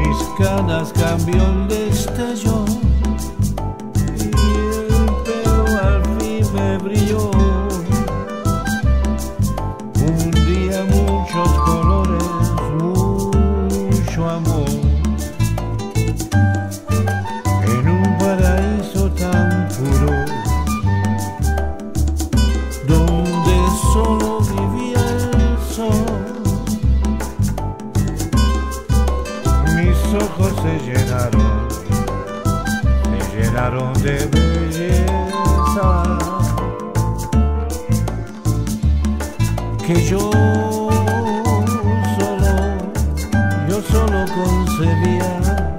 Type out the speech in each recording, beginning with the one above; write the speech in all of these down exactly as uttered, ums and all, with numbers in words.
mis canas cambió el destello y el pelo al fin me brilló. Un día muchos colores, mucho amor, en un paraíso tan puro, donde solo vivía el sol. Mis ojos se llenaron, se llenaron de belleza, que yo solo, yo solo concebía.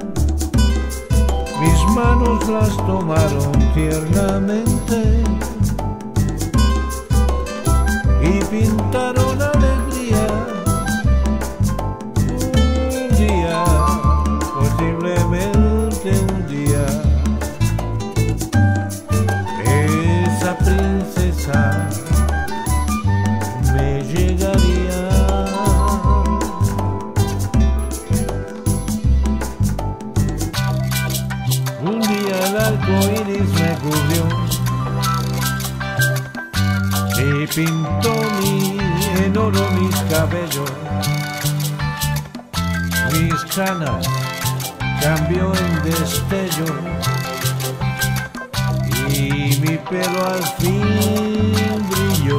Mis manos las tomaron tiernamente y pintaron alegría. Un día, posiblemente un día, esa princesa me llegaría. Un día el arco iris me cubrió y pintó mi, en oro mis cabellos. Mis canas cambió en destello y mi pelo al fin brilló.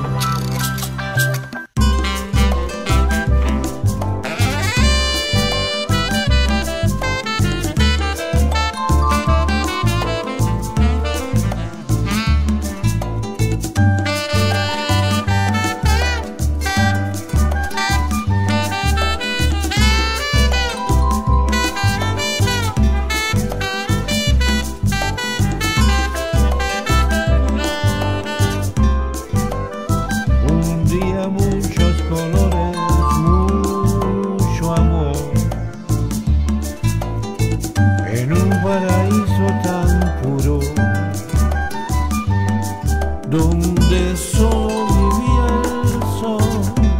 Muchos colores, mucho amor, en un paraíso tan puro, donde solo vivía el sol.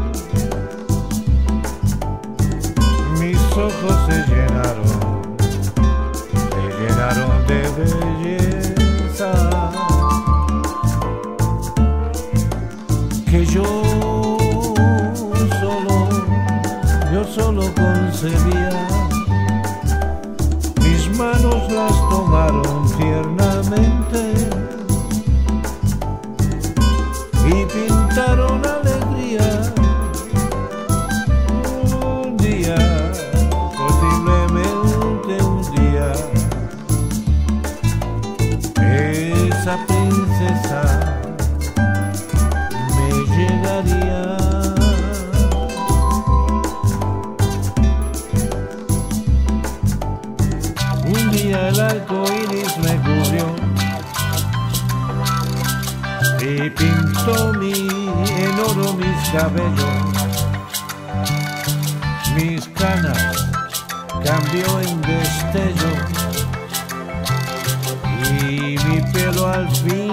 Mis ojos se llenaron, se llenaron de belleza, que yo yo solo concebía. Mis manos las tomaron tiernamente y pintaron alegría. Un día, posiblemente un día, esa princesa me llegaría. Un día el arco iris me cubrió y pintó mi, en oro mis cabellos. Mis canas cambió en destello y mi pelo al fin